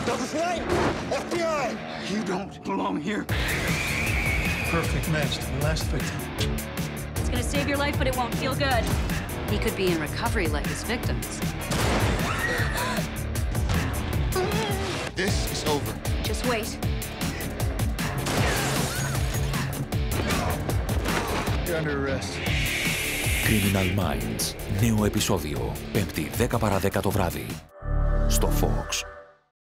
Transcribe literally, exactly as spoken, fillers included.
That's right! F B I! You don't belong here. Perfect match to the last victim. It's gonna save your life, but it won't feel good. He could be in recovery like his victims. This is over. Just wait. You're under arrest. Criminal Minds. Νέο επεισόδιο. Πέμπτη δέκα παρά δέκα το βράδυ. Στο Fox.